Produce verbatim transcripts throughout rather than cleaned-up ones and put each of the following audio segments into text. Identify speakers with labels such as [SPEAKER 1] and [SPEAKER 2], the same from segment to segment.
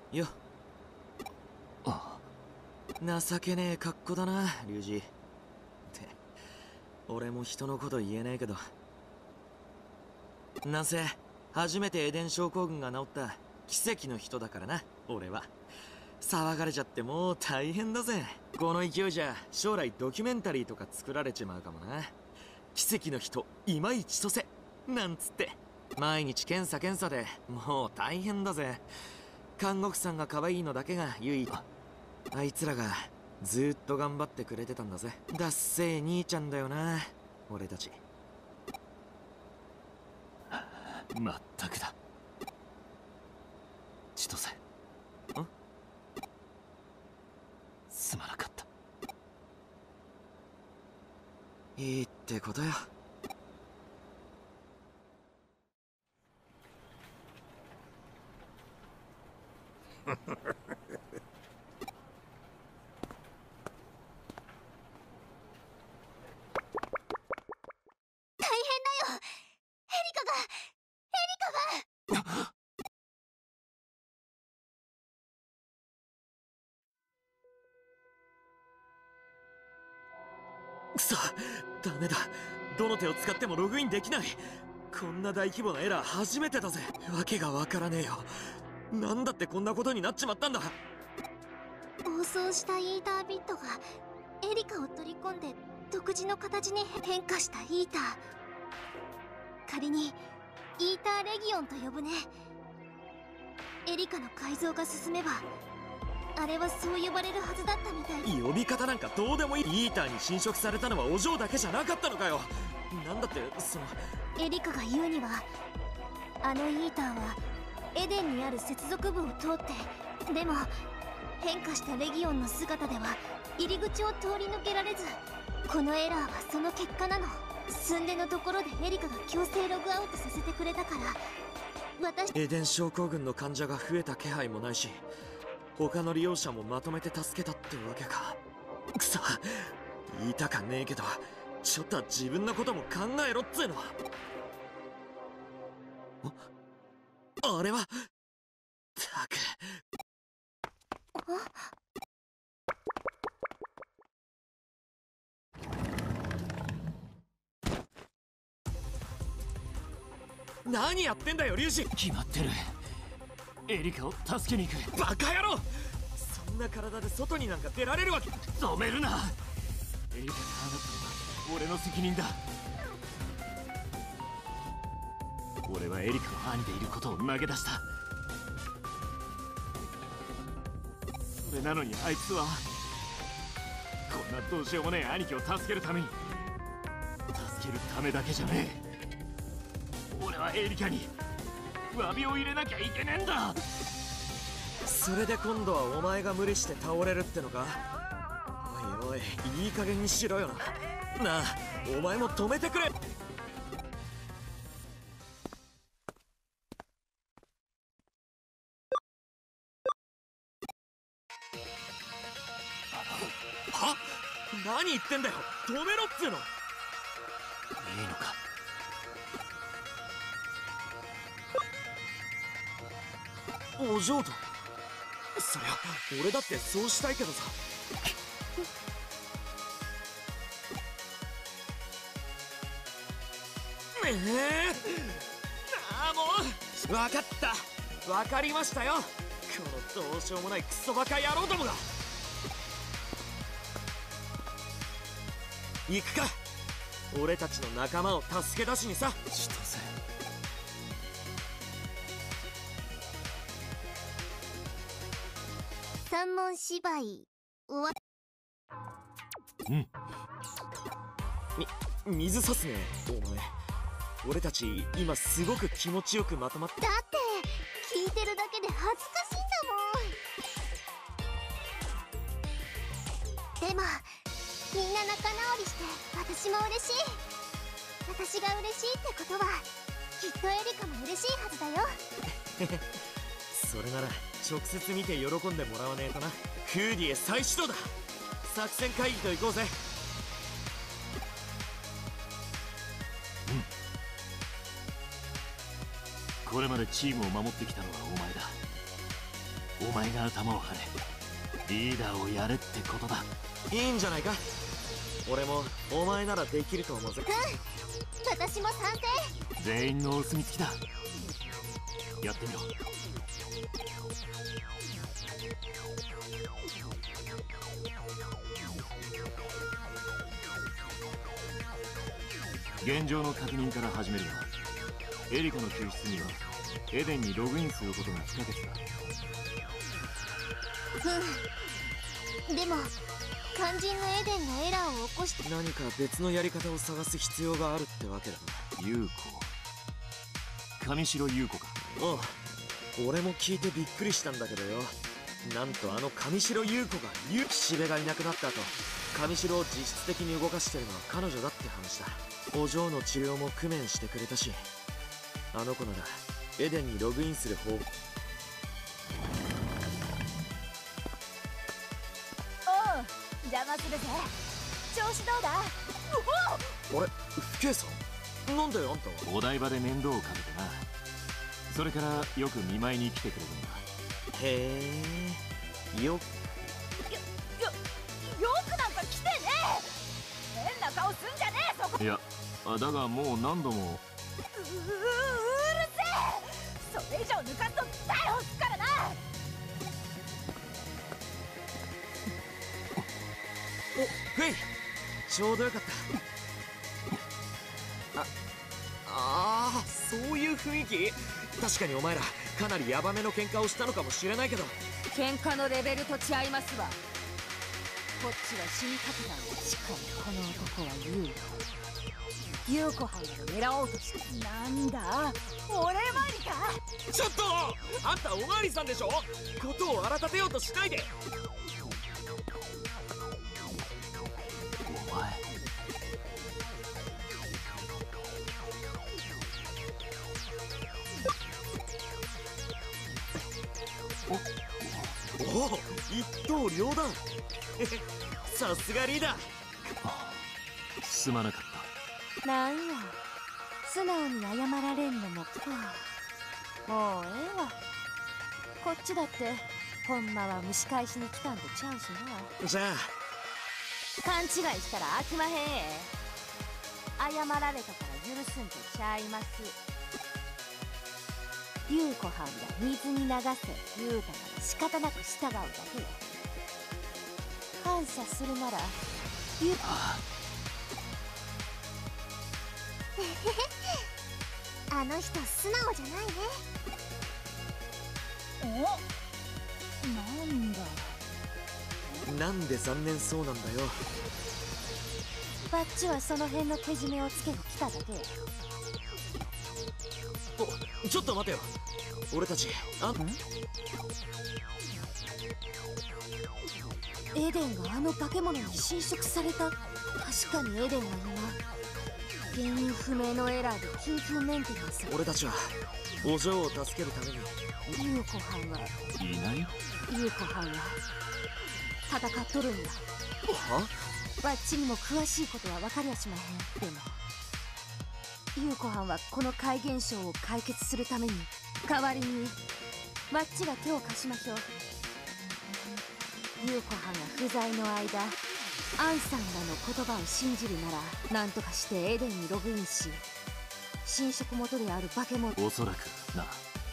[SPEAKER 1] よ。あ、情けねえ格好だな龍二って。俺も人のこと言えねえけど、なんせ初めてエデン症候群が治った奇跡の人だからな俺は。騒がれちゃってもう大変だぜ。この勢いじゃ将来ドキュメンタリーとか作られちまうかもな。奇跡の人今井千歳なんつって。毎日検査検査でもう大変だぜ。看護婦さんが可愛いのだけが唯一。あいつらがずーっと頑張ってくれてたんだぜ。だっせー兄ちゃんだよな俺たち。
[SPEAKER 2] まったくだ千歳。ん？すまなかった。
[SPEAKER 1] いいってことよ。くそ、ダメだ。どの手を使ってもログインできない。こんな大規模なエラー初めてだぜ。わけがわからねえよ。なんだってこんなことになっちまったんだ。
[SPEAKER 3] 暴走したイータービットがエリカを取り込んで独自の形に変化したイーター。仮にイーターレギオンと呼ぶね。エリカの改造が進めばあれはそう呼ばれるはずだったみたい。
[SPEAKER 1] 呼び方なんかどうでもいい。イーターに侵食されたのはお嬢だけじゃなかったのかよ。なんだってその
[SPEAKER 3] エリカが言うには、あのイーターはエデンにある接続部を通って、でも変化したレギオンの姿では入り口を通り抜けられず、このエラーはその結果なの。寸出のところでエリカが強制ログアウトさせてくれたから私。
[SPEAKER 1] エデン症候群の患者が増えた気配もないし、他の利用者もまとめて助けたってわけか。くそ、言いたかねえけどちょっとは自分のことも考えろっつうの。あれはたく。何やってんだよ龍二。
[SPEAKER 2] 決まってる。エリカを助けに行く。
[SPEAKER 1] バカ野郎、そんな体で外になんか出られるわけ。
[SPEAKER 2] 止めるな。エリカがああなったのは俺の責任だ。俺はエリカの兄でいることを投げ出した。それなのにあいつはこんなどうしようもねえ兄貴を助けるために、助けるためだけじゃねえ。俺はエリカに詫びを入れなきゃいけねえんだ。
[SPEAKER 1] それで今度はお前が無理して倒れるってのか。おいおい、いい加減にしろよな。なあ、お前も止めてくれ。は？何言ってんだよ。止めろっつうの。
[SPEAKER 2] いいのか。
[SPEAKER 1] お嬢と。そりゃ俺だってそうしたいけどさ。ええー、なあもう分かった、分かりましたよ。このどうしようもないクソバカ野郎どもが。行くか、俺たちの仲間を助け出しにさ。
[SPEAKER 2] 千歳、
[SPEAKER 3] 三文芝居終わ。
[SPEAKER 2] うん。
[SPEAKER 1] み水さすねお前。俺たち今すごく気持ちよくまとまって。
[SPEAKER 3] だって聞いてるだけで恥ずかしいんだもん。でもみんな仲直りして私も嬉しい。私が嬉しいってことはきっとエリカも嬉しいはずだよ。
[SPEAKER 1] それなら直接見て喜んでもらわねえとな。フーディへ再始動だ。作戦会議と行こうぜ。
[SPEAKER 2] これまでチームを守ってきたのはお前だ。 お前が頭を張れ。リーダーをやれってことだ。
[SPEAKER 1] いいんじゃないか。俺もお前ならできると思うぜ。
[SPEAKER 3] うん、私も賛成。
[SPEAKER 2] 全員のお墨付きだ。やってみろ。現状の確認から始めるが、エリカの救出にはエデンにログインすることが不可欠だ。
[SPEAKER 3] うん、でも肝心のエデンがエラーを起こして
[SPEAKER 1] 何か別のやり方を探す必要があるってわけだな。
[SPEAKER 2] 優子、上白優子か。
[SPEAKER 1] ああ、俺も聞いてびっくりしたんだけどよ。なんとあの上白優子がゆ岸辺がいなくなった後、上白を実質的に動かしてるのは彼女だって話だ。お嬢の治療も工面してくれたし、あの子ならエデンにログインする方法。
[SPEAKER 4] おう、邪魔するぜ。調子どうだ？
[SPEAKER 1] あれ、不敬さん、なんであんたは。
[SPEAKER 2] お台場で面倒をかけてな。それからよく見舞いに来てくれるんだ。
[SPEAKER 1] へえ、よ
[SPEAKER 4] よ、よ、よくなんか来てねえ。変な顔すんじゃねえ、そこ。
[SPEAKER 2] いや、だがもう何度も。
[SPEAKER 4] う、う、うるせえ。それ以上抜かすと逮捕すっからな。
[SPEAKER 1] お、へい、ちょうどよかった。あ、ああ、そういう雰囲気。確かにお前らかなりヤバめの喧嘩をしたのかもしれないけど、
[SPEAKER 4] 喧嘩のレベルと違いますわ。こっちは死にかけたんだ。しかもこの男は優子。優子班が狙おうとして。なんだ、俺参りか。
[SPEAKER 1] ちょっとあんたおまわりさんでしょ。ことを荒立てようとしないで。
[SPEAKER 2] お前、
[SPEAKER 1] おお、一刀両断。さすがリーダー。
[SPEAKER 2] すまなかった。
[SPEAKER 4] なんや、素直に謝られんのもか。もうええわ。こっちだってほんまは蒸し返しに来たんとちゃうしな。
[SPEAKER 1] じゃあ
[SPEAKER 4] 勘違いしたら飽きまへんえ。謝られたから許すんとちゃいます。優子はんが水に流せ言うたから仕方なく従うだけや。感謝するならゆ
[SPEAKER 3] あの人素直じゃないね。
[SPEAKER 4] お、なんだ。
[SPEAKER 1] なんで残念そうなんだよ。
[SPEAKER 4] バッチはその辺のけじめをつけてきただけや。
[SPEAKER 1] お、ちょっと待てよ。俺たちあん
[SPEAKER 4] エデンがあの化け物に侵食された。確かにエデンは今原因不明のエラーで緊急メンテナンス。
[SPEAKER 1] 俺たちはお嬢を助けるために。
[SPEAKER 4] 優子はんはい
[SPEAKER 2] ない。
[SPEAKER 4] 優子はんは戦っとるんだ。
[SPEAKER 1] は？
[SPEAKER 4] バッチにも詳しいことは分かりやしまへん。でも優子はんはこの怪現象を解決するために代わりにバッチが手を貸しましょう。優子はんが不在の間、アンさんらの言葉を信じるなら何とかしてエデンにログインし、侵食元である化け物。
[SPEAKER 2] おそらくな。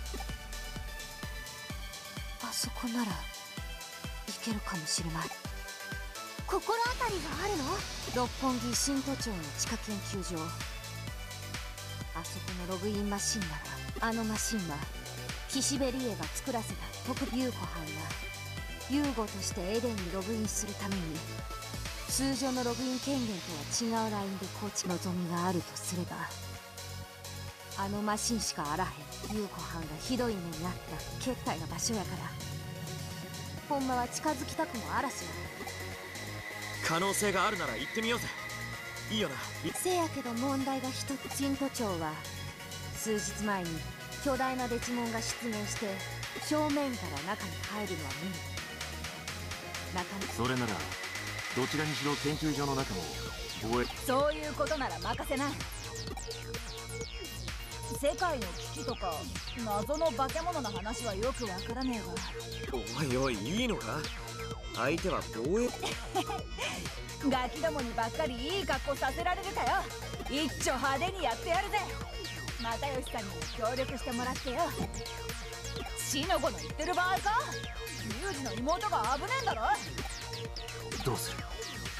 [SPEAKER 4] あそこならいけるかもしれない。
[SPEAKER 3] 心当たりがあるの？
[SPEAKER 4] 六本木新都庁の地下研究所。あそこのログインマシンなら、あのマシンは岸辺理恵が作らせた特優子班がユーゴとしてエデンにログインするために通常のログイン権限とは違うラインで構築望みがあるとすれば、あのマシンしかあらへんユーゴ班がひどい目にあった決体な場所やから、ほんまは近づきたくもあらしや。
[SPEAKER 1] 可能性があるなら行ってみようぜ。いいよな。
[SPEAKER 4] せやけど問題が一つ。新都庁は数日前に巨大なデジモンが出現して正面から中に入るのは無理。中に
[SPEAKER 2] それならどちらにしろ研究所の中も防衛。
[SPEAKER 4] そういうことなら任せない。
[SPEAKER 5] 世界の危機とか謎の化け物の話はよくわからねえが。
[SPEAKER 1] おいおい、いいのか？相手は防衛
[SPEAKER 5] ガキどもにばっかりいい格好させられるかよ。一丁派手にやってやるぜ。又吉さんに協力してもらってよ。しのごの言ってる場合か。ミュージの妹が危ねえんだろ。
[SPEAKER 2] どうする？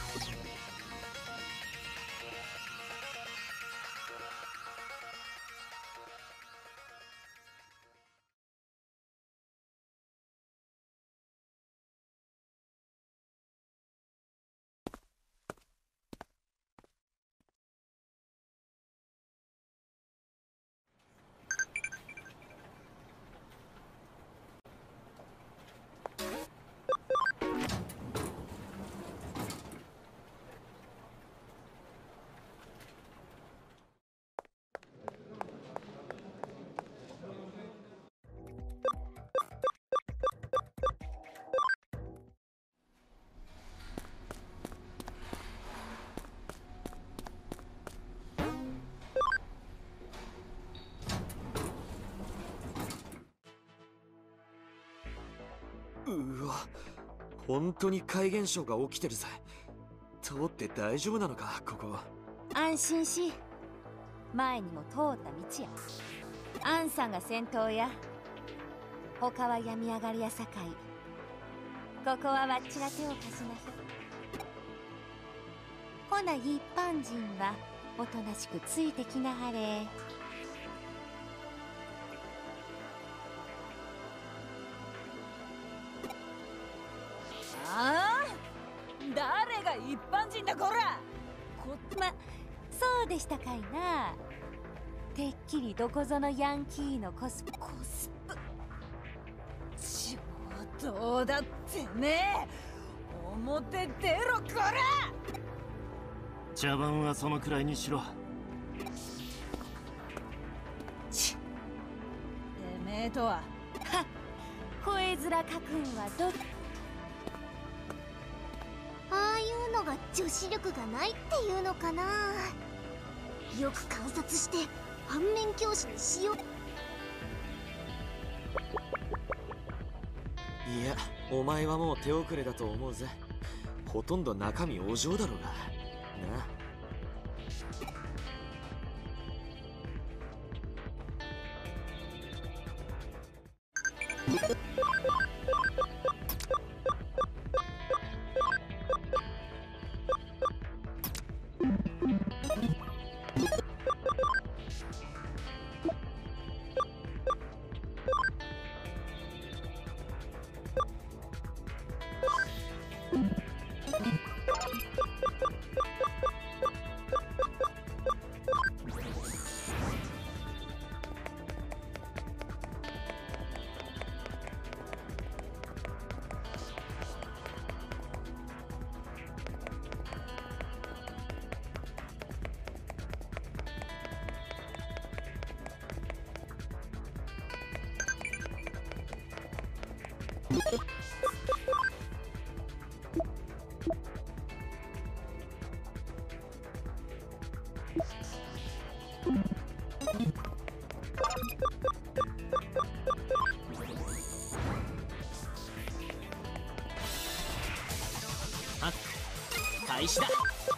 [SPEAKER 1] うわ、本当に怪現象が起きてるぜ。通って大丈夫なのか、ここ。
[SPEAKER 4] 安心し、前にも通った道や。アンさんが先頭や。他は病み上がりやさかい。ここはわっちが手を貸しなさい。ほな一般人はおとなしくついてきなはれ。
[SPEAKER 5] ああ、誰が一般人だこら。
[SPEAKER 4] こま、そうでしたかいな。てっきりどこぞのヤンキーのコスプ
[SPEAKER 5] コスプちょどうだってね。表出ろこら。
[SPEAKER 2] 茶番はそのくらいにしろ。
[SPEAKER 5] ちてめえとは。
[SPEAKER 4] はっ、声面かくんはど
[SPEAKER 3] ああいうのが女子力がないっていうのかな。よく観察して反面教師にしよう。
[SPEAKER 1] いや、お前はもう手遅れだと思うぜ。ほとんど中身お嬢だろうがな。 アック開始だ。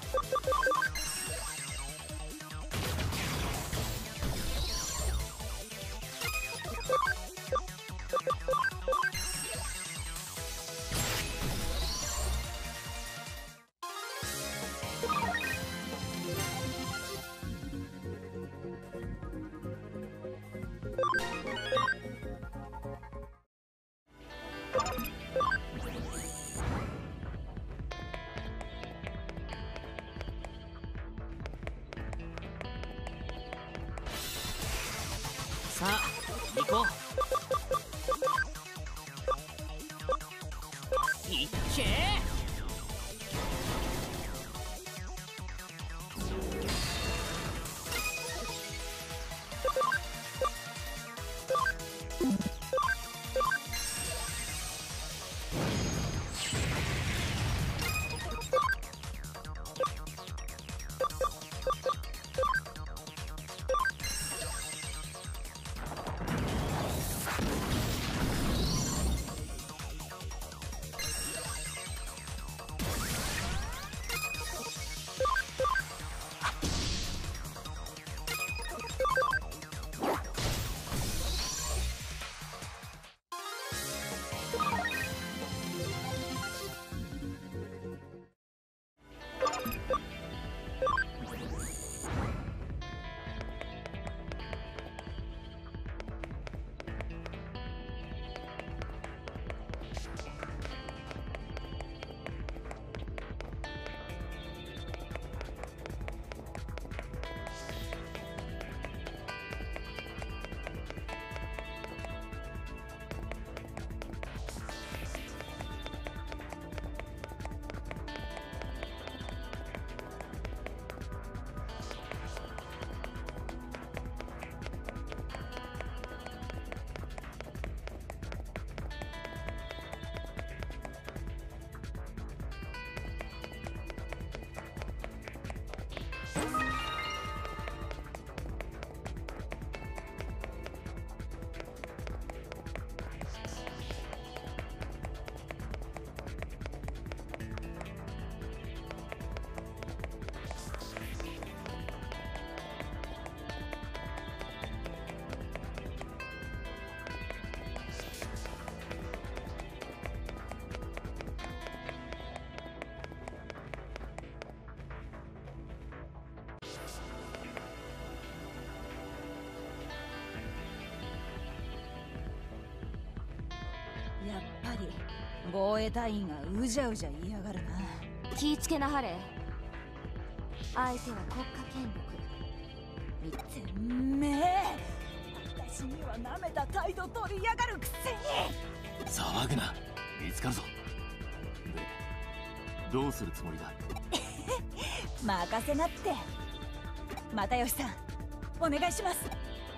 [SPEAKER 1] さあ行こう。いっけー。
[SPEAKER 5] 防衛隊員がうじゃうじゃ言いやがるな。
[SPEAKER 4] 気ぃつけなはれ。相手は国家権力。
[SPEAKER 5] てめえ、私には舐めた態度取りやがるくせに。
[SPEAKER 2] 騒ぐな、見つかるぞ。で、どうするつもりだ？
[SPEAKER 5] 任せなって。又吉さん、お願いします。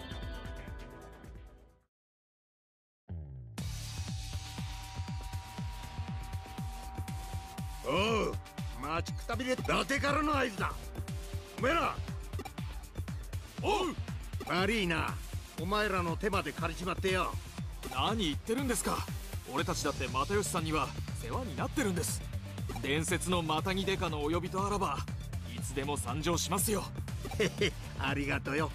[SPEAKER 6] おう、待ちくたびれ伊達からの合図だ。おめえら。おう、悪いな、お前らの手まで借りちまってよ。
[SPEAKER 2] 何言ってるんですか。俺たちだって又吉さんには世話になってるんです。伝説のマタギデカのお呼びとあらばいつでも参上しますよ。
[SPEAKER 6] へへ、ありがとよ。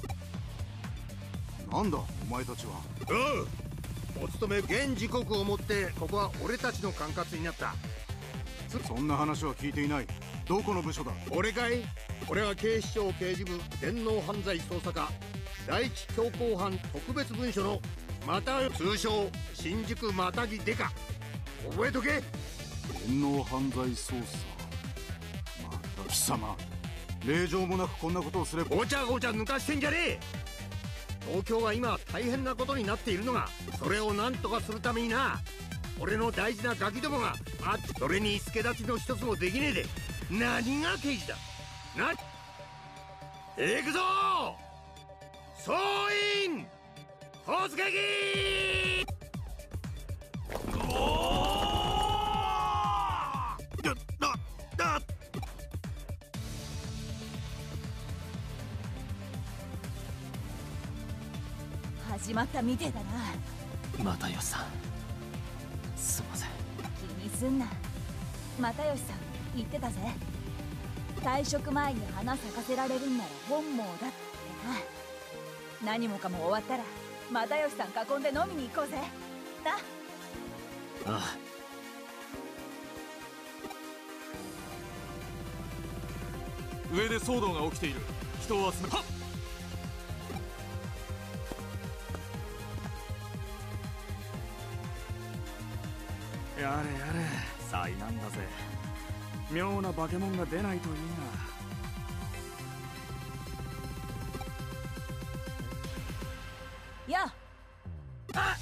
[SPEAKER 7] なんだお前たちは。
[SPEAKER 6] おう、お勤め現時刻をもってここは俺たちの管轄になった。
[SPEAKER 7] そんな話は聞いていない。どこの部署だ。
[SPEAKER 6] 俺かい。俺は警視庁刑事部電脳犯罪捜査課第一強行犯特別文書のまた通称新宿マタギデカ。覚えとけ。
[SPEAKER 7] 電脳犯罪捜査。また貴様、令状もなくこんなことをすれば。
[SPEAKER 6] ごちゃごちゃ抜かしてんじゃねえ。東京は今大変なことになっているのが、それを何とかするためにな、俺の大事なガキどもがあそれに助立ちの一つもできねえで何が刑事だな。行くぞ総員突撃。おーだだだ。
[SPEAKER 5] 始まったみてえだな。
[SPEAKER 2] 又吉さん、すいません。
[SPEAKER 5] 気にすんな。又吉さん言ってたぜ。退職前に花咲かせられるんなら本望だってな。何もかも終わったら又吉さん囲んで飲みに行こうぜな。
[SPEAKER 2] ああ。上で騒動が起きている。人を集めはっ。
[SPEAKER 8] やれやれ、災難だぜ。妙な化け物が出ないといい
[SPEAKER 5] な。やあ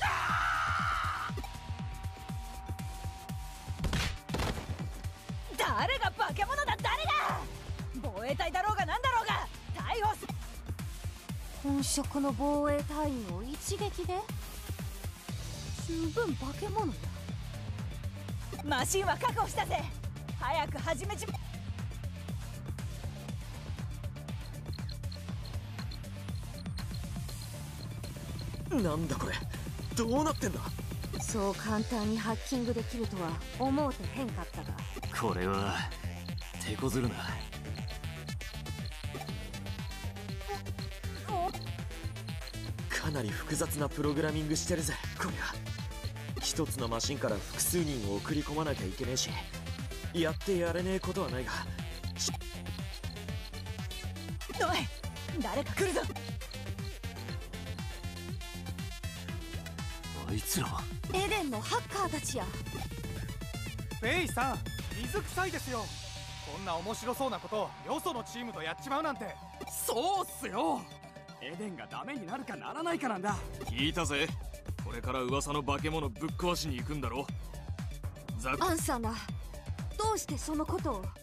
[SPEAKER 5] 誰が化け物だ。誰が防衛隊だろうがなんだろうが逮捕す。
[SPEAKER 4] 本職の防衛隊員を一撃で。十分化け物だ。
[SPEAKER 5] マシンは確保したぜ。早く始めちま。
[SPEAKER 1] なんだこれ、どうなってんだ。
[SPEAKER 4] そう簡単にハッキングできるとは思うてへんかったが。
[SPEAKER 2] これは手こずるな。
[SPEAKER 1] かなり複雑なプログラミングしてるぜこりゃ。一つのマシンから複数人を送り込まなきゃいけねえし、やってやれねえことはないが。
[SPEAKER 5] おい、誰か来るぞ。
[SPEAKER 2] あいつらは
[SPEAKER 4] エデンのハッカーたちや。
[SPEAKER 9] ベイさん、水臭いですよ。こんな面白そうなことをよそのチームとやっちまうなんて。
[SPEAKER 8] そうっすよ。エデンがダメになるかならないかなんだ。
[SPEAKER 2] 聞いたぜ。これから噂の化け物ぶっ壊しに行くんだろ。ザ
[SPEAKER 4] アンさんら、どうしてそのことを。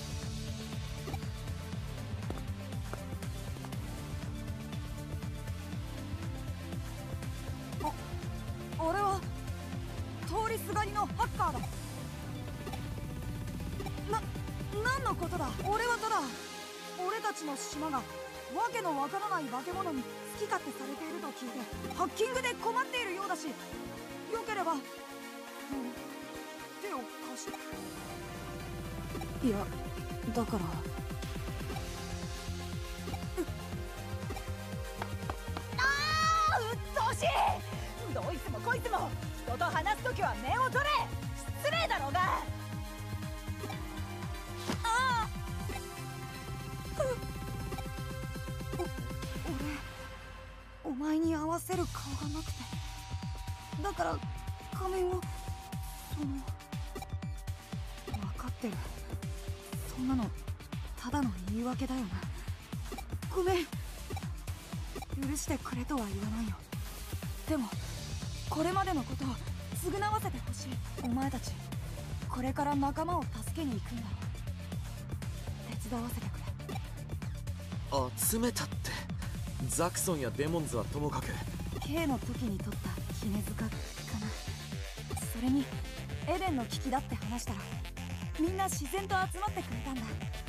[SPEAKER 5] 俺は通りすがりのハッカーだ。な、何のことだ。俺はただ俺たちの島がわけのわからない化け物に好き勝手されていると聞いてハッキングで困っているようだし、よければ、うん、手を貸して。いや、だからあーうっとうしい。どいつもこいつも人と話すときは面を取れ。失礼だろうが。ああお俺お前に合わせる顔がなくて、だから仮面をってる。そんなのただの言い訳だよな。ごめん、許してくれとは言わないよ。でもこれまでのことを償わせてほしい。お前たちこれから仲間を助けに行くんだろ。手伝わせてくれ。
[SPEAKER 1] 集めたって。ザクソンやデモンズはともかく
[SPEAKER 5] K の時に取った絹塚かな。それにエデンの危機だって話したらみんな自然と集まってくれたんだ。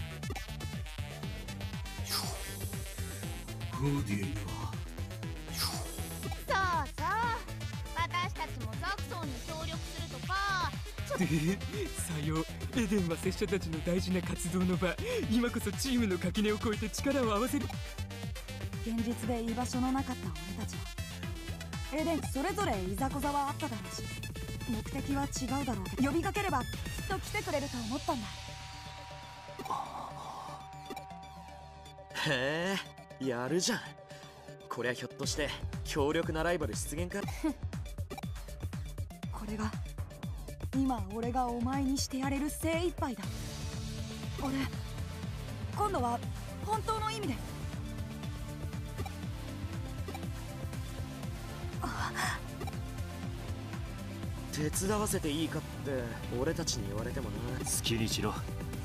[SPEAKER 6] フーディエには
[SPEAKER 3] そうそう、私たちもザクソンに協力するとか。
[SPEAKER 10] さよ、エデンは拙者たちの大事な活動の場。今こそチームの垣根を越えて力を合わせる。
[SPEAKER 5] 現実で居場所のなかった俺たちはエデンそれぞれいざこざはあっただろうし、目的は違うだろうけど呼びかければきっと来てくれると思ったんだ。
[SPEAKER 1] へえ、やるじゃん。こりゃひょっとして強力なライバル出現か。
[SPEAKER 5] これが今俺がお前にしてやれる精一杯だ。俺今度は本当の意味で
[SPEAKER 1] 手伝わせていいかって俺たちに言われてもな。
[SPEAKER 2] 好きにしろ。
[SPEAKER 3] よ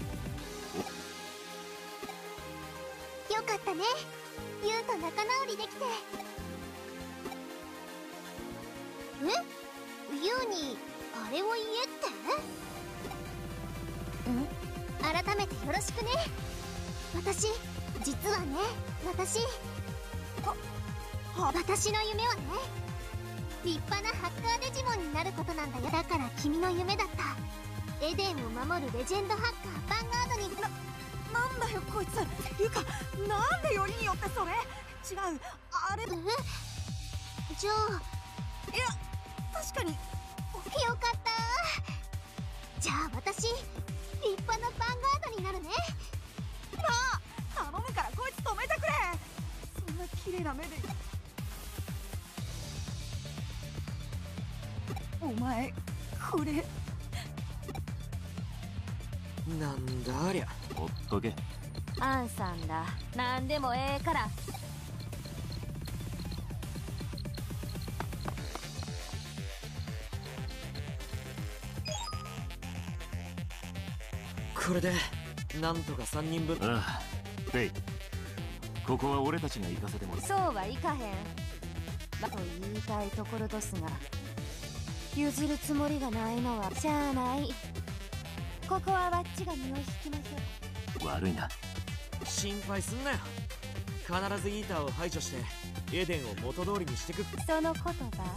[SPEAKER 3] かったね、ユウと仲直りできて。え、ユウにあれを言えって？ん？改めてよろしくね。私実はね、私は私の夢はね、立派なハッカーデジモンになることなんだよ。だから君の夢だったエデンを守るレジェンドハッカーヴァンガードに。な、
[SPEAKER 5] なんだよこいつ。ゆか、なんでよりによってそれ。違う、あれ。え、
[SPEAKER 3] じゃあ。
[SPEAKER 5] いや、確かに。
[SPEAKER 3] よかった。じゃあ私立派なヴァンガードになるね。
[SPEAKER 5] なあ、頼むからこいつ止めてくれ。そんな綺麗な目で。お前これ
[SPEAKER 1] なんだありゃ。
[SPEAKER 2] ほっとけ。
[SPEAKER 4] アンさんだ、なんでもええから。
[SPEAKER 1] これでなんとかさんにんぶん。
[SPEAKER 2] ああ、フェイ、ここは俺たちが行かせてもらう。
[SPEAKER 4] そうはいかへんと言いたいところですが、譲るつもりがないのはしゃあない。ここはわっちが身を引きましょう。
[SPEAKER 2] 悪いな。
[SPEAKER 1] 心配すんなよ。必ずイーターを排除してエデンを元通りにしてく。
[SPEAKER 4] その言葉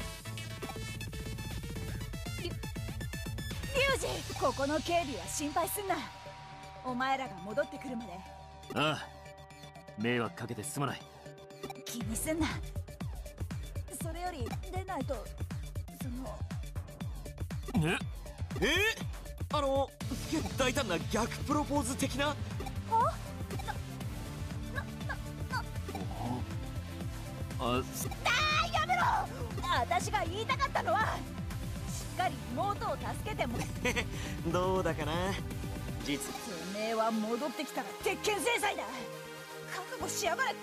[SPEAKER 5] リュウジ、ここの警備は心配すんな。お前らが戻ってくるまで。
[SPEAKER 2] ああ、迷惑かけてすまない。
[SPEAKER 5] 気にすんな。それより出ないと、その
[SPEAKER 2] え
[SPEAKER 1] えー、あの大胆な逆プロポーズ的な。は
[SPEAKER 2] あ、
[SPEAKER 5] あ、やめろ。私が言いたかったのはしっかり妹を助けても。
[SPEAKER 1] どうだかな。実
[SPEAKER 5] てめえは戻ってきたら鉄拳制裁だ。覚悟しやがれこ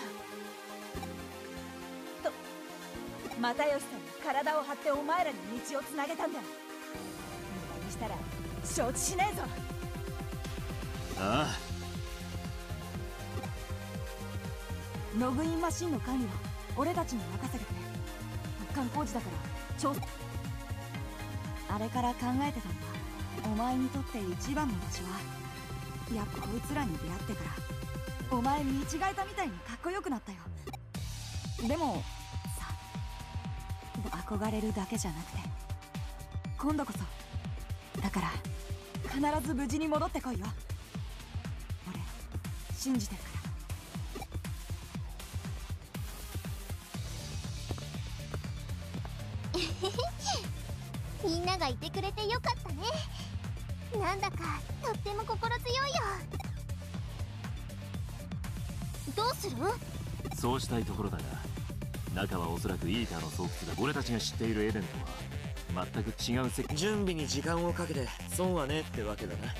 [SPEAKER 5] ら。と又吉さんに体を張ってお前らに道をつなげたんだ。無駄にしたら承知しねえぞ。
[SPEAKER 2] ああ、
[SPEAKER 5] ログインマシンの管理は俺たちに任せてくれ。突貫工事だから調査。あれから考えてたんだ。お前にとって一番の場所はやっぱこいつらに出会ってからお前見違えたみたいにかっこよくなったよ。でもさ、憧れるだけじゃなくて今度こそだから必ず無事に戻ってこいよ。俺信じてるから。
[SPEAKER 3] みんながいてくれてよかったね。なんだかとっても心強いよ。どうする？
[SPEAKER 2] そうしたいところだが、中はおそらくイーターの巣窟だ。俺たちが知っているエデンとは全く違う世界。
[SPEAKER 1] 準備に時間をかけて損はねえってわけだな。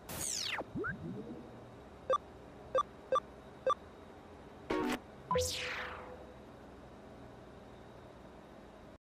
[SPEAKER 3] you